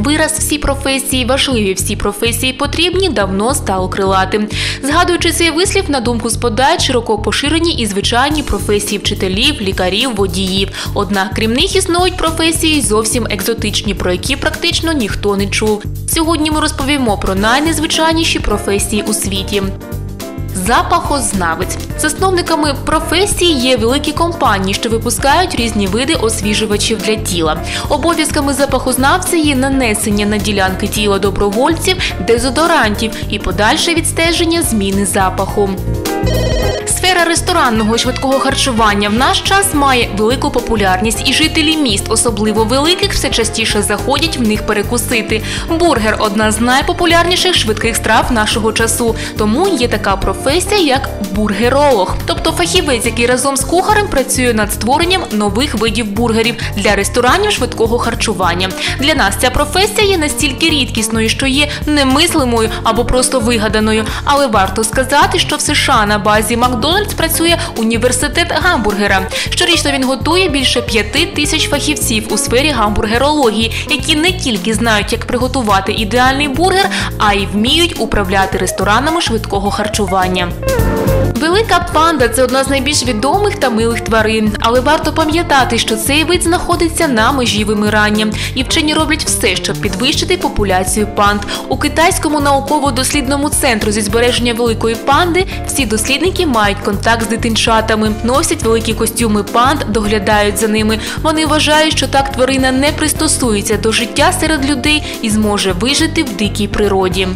Вираз «всі професії важливі, всі професії потрібні» давно стало крилатим. Згадуючи цей вислів, на думку сподають широко поширені і звичайні професії вчителів, лікарів, водіїв. Однак, крім них, існують професії зовсім екзотичні, про які практично ніхто не чув. Сьогодні ми розповімо про найнезвичайніші професії у світі. Запахознавець. Засновниками професії є великі компанії, що випускають різні види освіжувачів для тіла. Обов'язками запахознавця є нанесення на ділянки тіла добровольців дезодорантів і подальше відстеження зміни запаху. Сфера ресторанного і швидкого харчування в наш час має велику популярність, і жителі міст, особливо великих, все частіше заходять в них перекусити. Бургер – одна з найпопулярніших швидких страв нашого часу, тому є така професія, як бургеролог, тобто фахівець, який разом з кухарем працює над створенням нових видів бургерів для ресторанів швидкого харчування. Для нас ця професія є настільки рідкісною, що є немислимою або просто вигаданою, але варто сказати, що в США на базі Макдональдс працює університет гамбургера. Щорічно він готує більше 5000 фахівців у сфері гамбургерології, які не тільки знають, як приготувати ідеальний бургер, а й вміють управляти ресторанами швидкого харчування. Велика панда – це одна з найбільш відомих та милих тварин. Але варто пам'ятати, що цей вид знаходиться на межі вимирання. І вчені роблять все, щоб підвищити популяцію панд. У Китайському науково-дослідному центру зі збереження великої панди всі дослідники мають контакт з дитинчатами, носять великі костюми панд, доглядають за ними. Вони вважають, що так тварина не пристосується до життя серед людей і зможе вижити в дикій природі.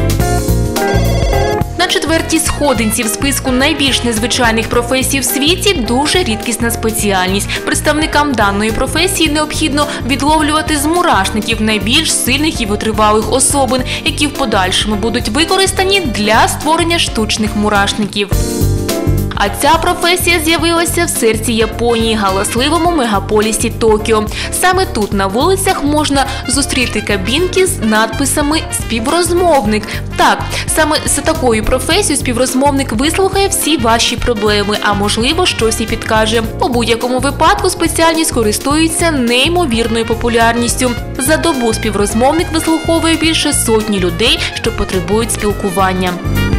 На 4-й сходинці в списку найбільш незвичайних професій в світі дуже рідкісна спеціальність. Представникам даної професії необхідно відловлювати з мурашників найбільш сильних і витривалих особин, які в подальшому будуть використані для створення штучних мурашників. А ця професія з'явилася в серці Японії, галасливому мегаполісі Токіо. Саме тут на вулицях можна зустріти кабінки з надписами «Співрозмовник». Так, саме з такою професією співрозмовник вислухає всі ваші проблеми, а можливо щось і підкаже. У будь-якому випадку спеціальність користується неймовірною популярністю. За добу співрозмовник вислуховує більше сотні людей, що потребують спілкування.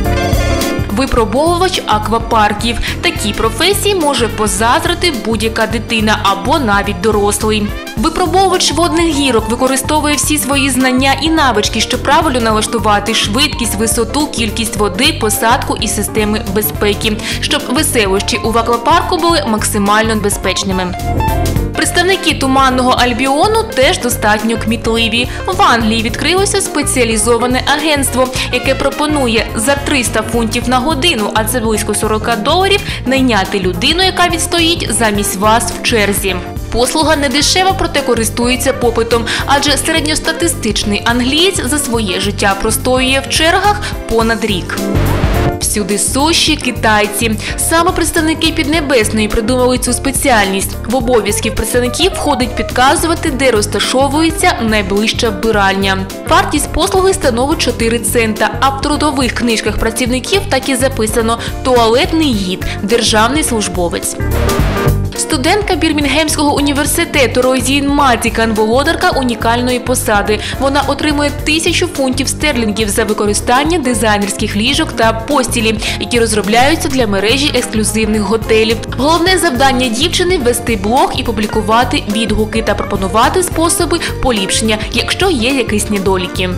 Випробовувач аквапарків. Такій професії може позаздрити будь-яка дитина або навіть дорослий. Випробовувач водних гірок використовує всі свої знання і навички, щоб правильно налаштувати швидкість, висоту, кількість води, посадку і системи безпеки, щоб веселощі у аквапарку були максимально безпечними. Представники Туманного Альбіону теж достатньо кмітливі. В Англії відкрилося спеціалізоване агентство, яке пропонує за 300 фунтів на годину, а це близько $40, найняти людину, яка відстоїть замість вас в черзі. Послуга не дешева, проте користується попитом, адже середньостатистичний англієць за своє життя простоює в чергах понад рік. Всюди сущі китайці. Саме представники Піднебесної придумали цю спеціальність. В обов'язки представників входить підказувати, де розташовується найближча вбиральня. Вартість послуги становить 4 цента, а в трудових книжках працівників так і записано «туалетний гід», «державний службовець». Студентка Бірмінгемського університету Розін Матікан – володарка унікальної посади. Вона отримує 1000 фунтів стерлінгів за використання дизайнерських ліжок та постілі, які розробляються для мережі ексклюзивних готелів. Головне завдання дівчини – вести блог і публікувати відгуки та пропонувати способи поліпшення, якщо є якісь недоліки.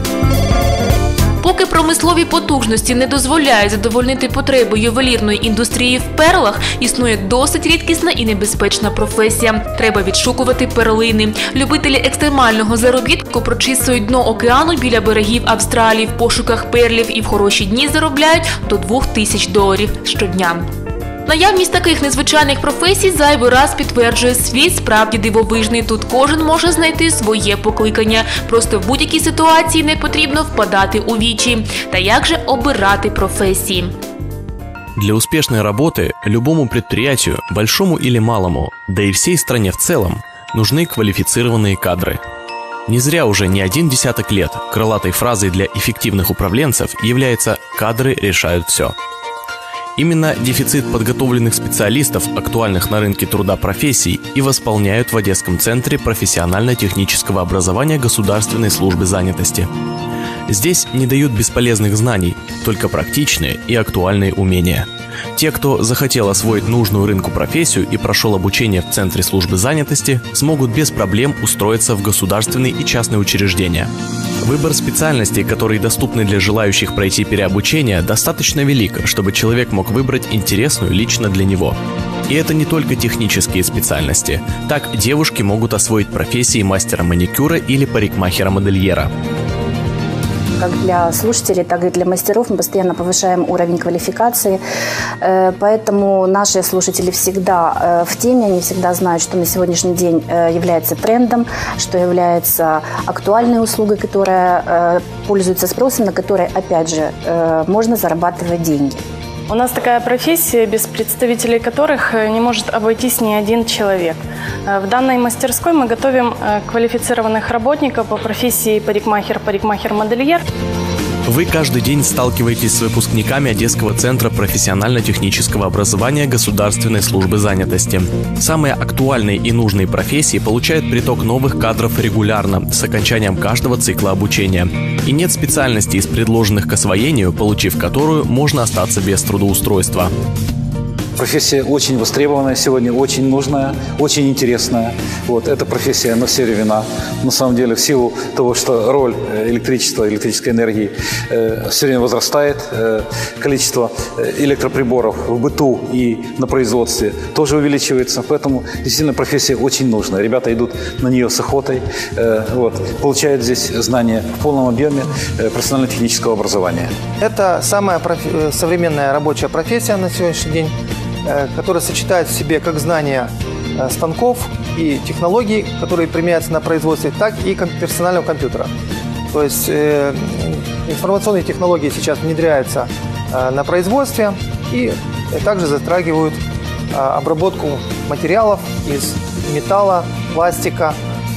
Поки промислові потужності не дозволяють задовольнити потреби ювелірної індустрії в перлах, існує досить рідкісна і небезпечна професія. Треба відшукувати перлини. Любителі екстремального заробітку прочісують дно океану біля берегів Австралії в пошуках перлів і в хороші дні заробляють до $2000 щодня. Наявність таких незвичайних професій зайвий раз підтверджує, світ справді дивовижний. Тут кожен може знайти своє покликання. Просто в будь-якій ситуації не потрібно впадати у вічі. Та як же обирати професії? Для успешной работы любому предприятию, большому или малому, да и всей стране в целом, нужны квалифицированные кадры. Не зря уже не 10 лет крылатой фразой для эффективных управленцев является «кадры решают все». Именно дефицит подготовленных специалистов, актуальных на рынке труда профессий, и восполняют в Одесском центре профессионально-технического образования Государственной службы занятости. Здесь не дают бесполезных знаний, только практичные и актуальные умения. Те, кто захотел освоить нужную рынку профессию и прошел обучение в Центре службы занятости, смогут без проблем устроиться в государственные и частные учреждения. Выбор специальностей, которые доступны для желающих пройти переобучение, достаточно велик, чтобы человек мог выбрать интересную лично для него. И это не только технические специальности. Так, девушки могут освоить профессии мастера маникюра или парикмахера-модельера. Как для слушателей, так и для мастеров мы постоянно повышаем уровень квалификации. Поэтому наши слушатели всегда в теме, они всегда знают, что на сегодняшний день является трендом, что является актуальной услугой, которая пользуется спросом, на которой, опять же, можно зарабатывать деньги. У нас такая профессия, без представителей которых не может обойтись ни один человек. В данной мастерской мы готовим квалифицированных работников по профессии парикмахер, парикмахер-модельер. Вы каждый день сталкиваетесь с выпускниками Одесского центра профессионально-технического образования Государственной службы занятости. Самые актуальные и нужные профессии получают приток новых кадров регулярно, с окончанием каждого цикла обучения. И нет специальности из предложенных к освоению, получив которую можно остаться без трудоустройства. Профессия очень востребованная сегодня, очень нужная, очень интересная. Вот, эта профессия на все времена. На самом деле, в силу того, что роль электричества, электрической энергии все время возрастает, количество электроприборов в быту и на производстве тоже увеличивается. Поэтому действительно профессия очень нужная. Ребята идут на нее с охотой, получают здесь знания в полном объеме профессионально-технического образования. Это самая современная рабочая профессия на сегодняшний день, которая сочетает в себе как знания станков и технологий, которые применяются на производстве, так и персонального компьютера. То есть информационные технологии сейчас внедряются на производстве и также затрагивают обработку материалов из металла, пластика,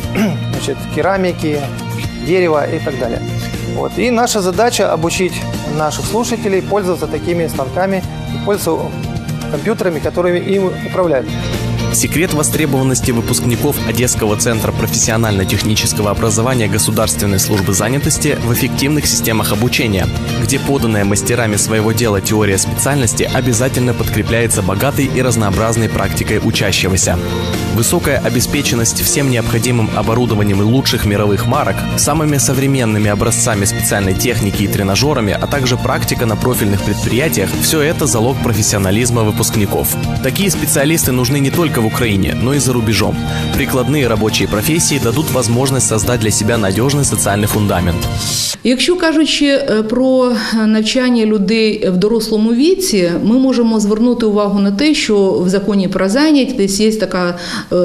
керамики, дерева и так далее. Вот. И наша задача обучить наших слушателей пользоваться такими станками и пользоваться компьютерами, которыми им управляют. Секрет востребованности выпускников Одесского центра профессионально-технического образования Государственной службы занятости в эффективных системах обучения, где поданная мастерами своего дела теория специальности обязательно подкрепляется богатой и разнообразной практикой учащегося. Высокая обеспеченность всем необходимым оборудованием лучших мировых марок, самыми современными образцами специальной техники и тренажерами, а также практика на профильных предприятиях – все это залог профессионализма выпускников. Такие специалисты нужны не только в Украине, но и за рубежом. Прикладные рабочие професії дадуть можливість создати для себе надіжний соціальний фундамент. Якщо кажучи про навчання людей в дорослому віці, ми можемо звернути увагу на те, що в законі про зайнятість є така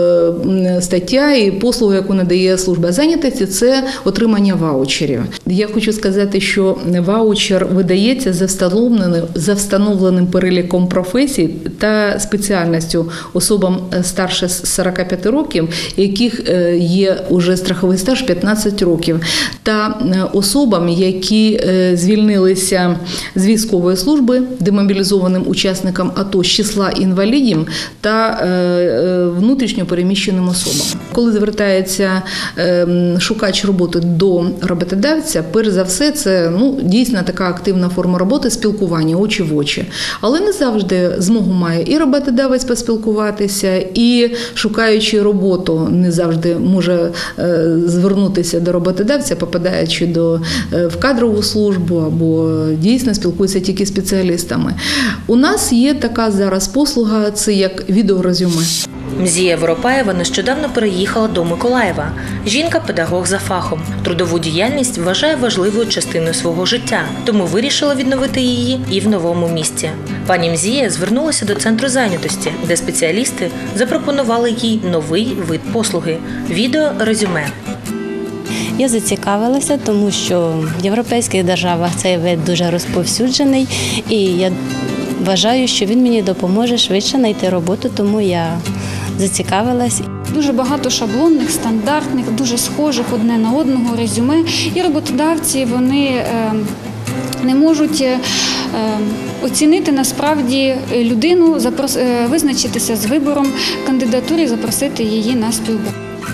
стаття і послуга, яку надає служба зайнятості, це отримання ваучерів. Я хочу сказати, що ваучер видається за встановленим переліком професій та спеціальністю особам старше 45 років, яких є уже страховий стаж 15 років, та особам, які звільнилися з військової служби, демобілізованим учасникам АТО з числа інвалідів та внутрішньо переміщеним особам. Коли звертається шукач роботи до роботодавця, перш за все це дійсно така активна форма роботи, спілкування очі в очі. Але не завжди змогу має і роботодавець поспілкуватися, і шукаючи роботу не завжди може звернутися до роботодавця, попадаючи в кадрову службу або дійсно спілкується тільки з спеціалістами. У нас є така зараз послуга, це як відеорезюме. Мзія Воропаєва нещодавно переїхала до Миколаєва. Жінка – педагог за фахом. Трудову діяльність вважає важливою частиною свого життя, тому вирішила відновити її і в новому місті. Пані Мзія звернулася до Центру зайнятості, де спеціалісти запропонували їй новий вид послуги – відеорезюме. Я зацікавилася, тому що в європейських державах цей вид дуже розповсюджений, і я вважаю, що він мені допоможе швидше знайти роботу, тому я зацікавилась. Дуже багато шаблонних, стандартних, дуже схожих одне на одного резюме, і роботодавці вони не можуть оцінити насправді людину, визначитися з вибором кандидатури і запросити її на співбесіду.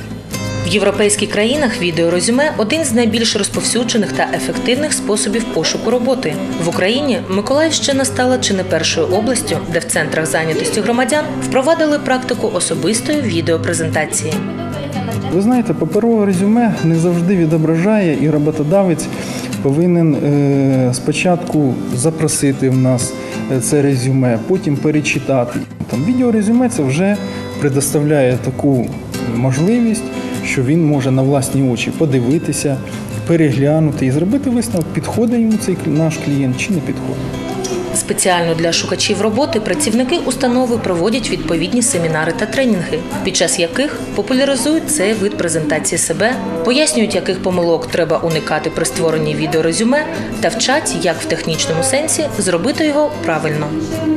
В європейських країнах відеорезюме – один з найбільш розповсюджених та ефективних способів пошуку роботи. В Україні Миколаївщина стала чи не першою областю, де в центрах зайнятості громадян впровадили практику особистої відеопрезентації. Ви знаєте, паперове резюме не завжди відображає, і роботодавець повинен спочатку запросити в нас це резюме, потім перечитати. Відеорезюме це вже предоставляє таку можливість, що він може на власні очі подивитися, переглянути і зробити висновок, підходить йому цей наш клієнт чи не підходить. Спеціально для шукачів роботи працівники установи проводять відповідні семінари та тренінги, під час яких популяризують цей вид презентації себе, пояснюють, яких помилок треба уникати при створенні відеорезюме та вчать, як в технічному сенсі зробити його правильно.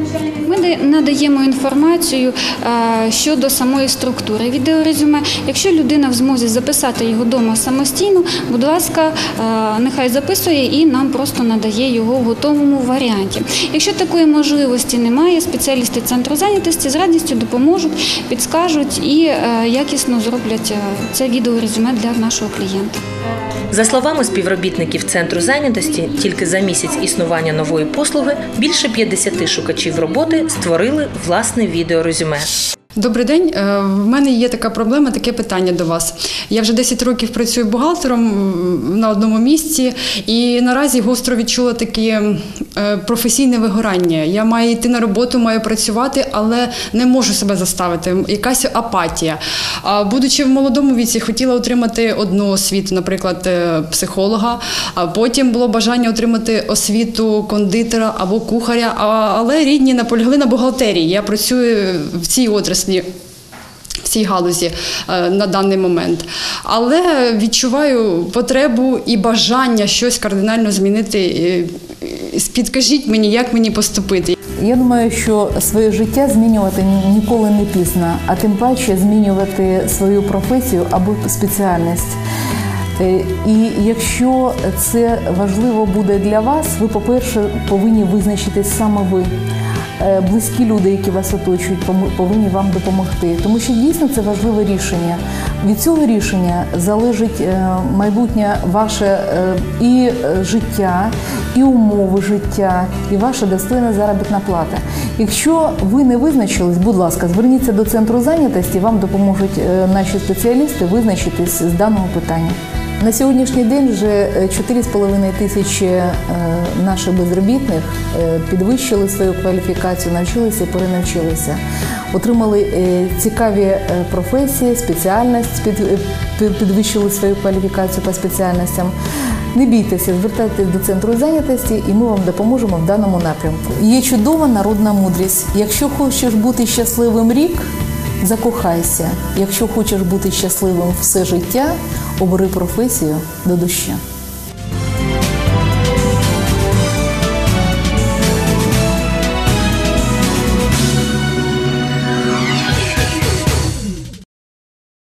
Ми надаємо інформацію щодо самої структури відеорезюме. Якщо людина в змозі записати його вдома самостійно, будь ласка, нехай записує і нам просто надає його в готовому варіанті. Якщо такої можливості немає, спеціалісти центру зайнятості з радістю допоможуть, підскажуть і якісно зроблять це відеорезюме для нашого клієнта. За словами співробітників Центру зайнятості, тільки за місяць існування нової послуги більше 50 шукачів роботи створили власне відеорезюме. Добрий день. В мене є така проблема, таке питання до вас. Я вже 10 років працюю бухгалтером на одному місці і наразі гостро відчула таке професійне вигорання. Я маю йти на роботу, маю працювати, але не можу себе заставити. Якась апатія. Будучи в молодому віці, хотіла отримати одну освіту, наприклад, психолога, а потім було бажання отримати освіту кондитера або кухаря, але рідні наполягли на бухгалтерії. Я працюю в цій отраслі, в цій галузі на даний момент. Але відчуваю потребу і бажання щось кардинально змінити. Підкажіть мені, як мені поступити. Я думаю, що своє життя змінювати ніколи не пізно, а тим паче змінювати свою професію або спеціальність. І якщо це важливо буде для вас, ви, по-перше, повинні визначитись саме ви. Близькі люди, які вас оточують, повинні вам допомогти. Тому що дійсно це важливе рішення. Від цього рішення залежить майбутнє ваше і життя, і умови життя, і ваша достойна заробітна плата. Якщо ви не визначились, будь ласка, зверніться до Центру зайнятості, вам допоможуть наші спеціалісти визначитись з даного питання. На сьогоднішній день вже 4,5 тисячі наших безробітних підвищили свою кваліфікацію, навчилися і перенавчилися. Отримали цікаві професії, спеціальність, підвищили свою кваліфікацію по спеціальностям. Не бійтеся, звертайтесь до Центру зайнятості і ми вам допоможемо в даному напрямку. Є чудова народна мудрість. Якщо хочеш бути щасливим рік, закохайся. Якщо хочеш бути щасливим все життя, обери професію до душі.